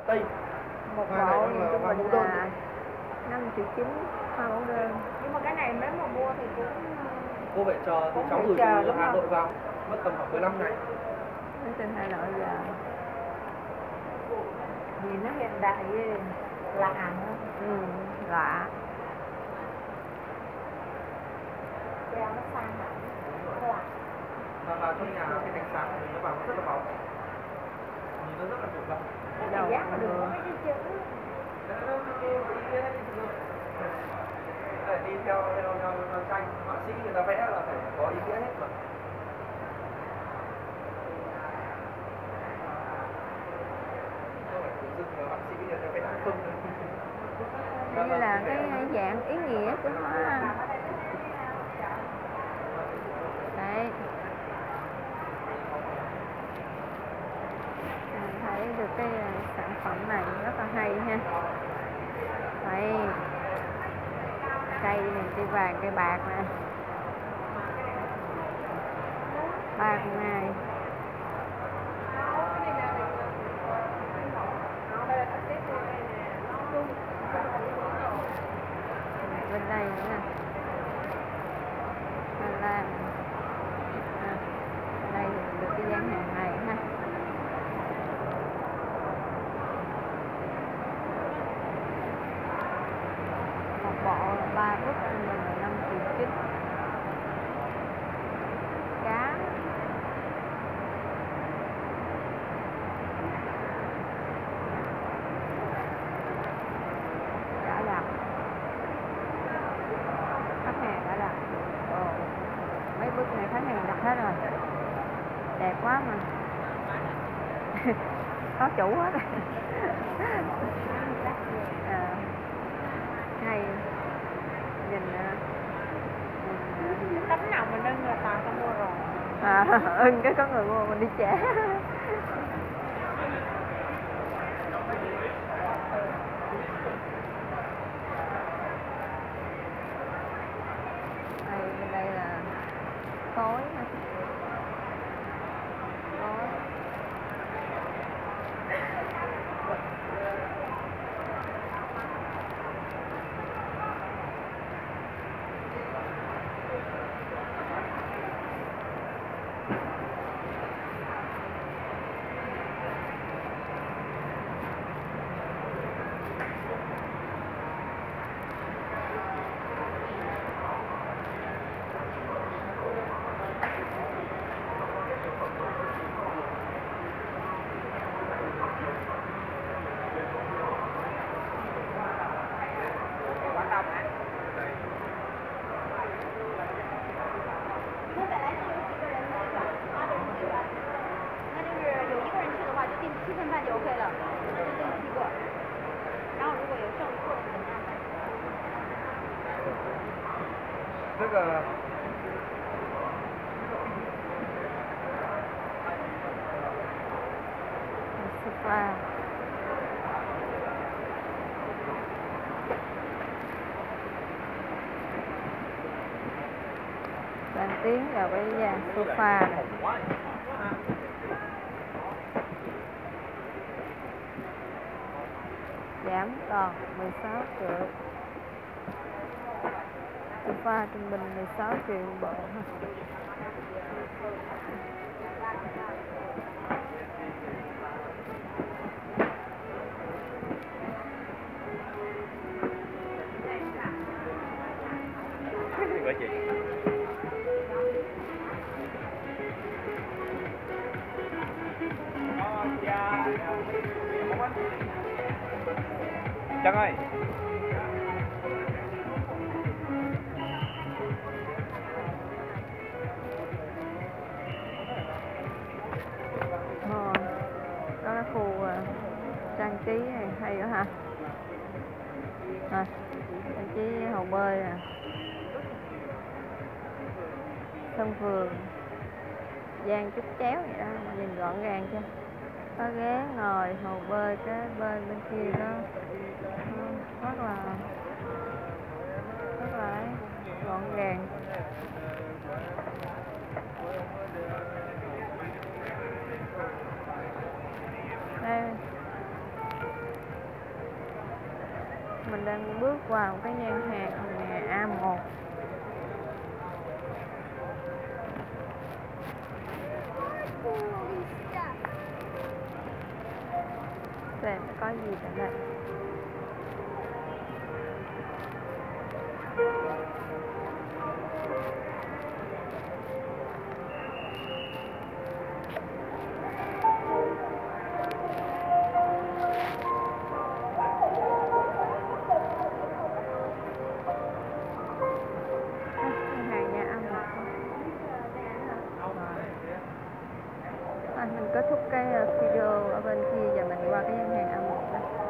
Tây. Một Hoa này bộ nó là trung hoa bình mẫu đơn. là 5,9 triệu hoa mẫu đơn. Nhưng mà cái này nếu mà mua thì cũng Cô phải chờ thì Cũng cháu phải gửi chờ, từ đúng Hà không? Nội vào, mất tầm khoảng 15 ngày. Đến từ Hà Nội giờ. vì nó hiện đại lạ nữa. Lạ. Treo nó sang hẳn, nó lạ. Và vào trong nhà cái ánh sáng của mình nó vào nó rất là bóng, nhìn nó rất là nổi bật. Cảm giác mà đừng có mấy cái chữ. Để đi theo tranh họa sĩ người ta vẽ là phải có ý nghĩa hết mà. Không phải tự dưng họa sĩ người ta vẽ không. Như là cái dạng ý nghĩa của nó. Đấy. Mình thấy được cái sản phẩm này rất là hay ha. Đấy. Cây này, cây vàng, cây bạc nè. 3 con này. Bên đây nữa nè. Hà Lan. Đây thì được cái gian hàng này ha. Một bộ 3 bức mình là 5,9 triệu. Cá. Đã đặt. Khách hàng đã đặt. Mấy bức này khách hàng đặt hết rồi. Đẹp quá mà. Có chủ hết. Hay. Nhìn Tấm nào mình ưng là toàn ta mua rồi. ưng cái có người mua mình đi trả. Bên đây là khối. Tức là sofa. Đang tiến vào cái dàn sofa này. Giảm còn 16 triệu. Sofa trung bình 16 triệu bộ ha. Của chị. Trăng ơi. Có cái khu trang trí này hay nữa hả? Trang trí hồ bơi nè. Sân vườn. Gian chút chéo vậy đó, nhìn gọn gàng chưa? Có ghế ngồi, hồ bơi, cái bên kia đó rất là gọn gàng. Đây Mình đang bước vào cái gian hàng nhà A1. Xem có gì tại đây. Hàng nhà A1. Mình kết thúc cái video ở bên kia và mình qua cái gian hàng A1 đây.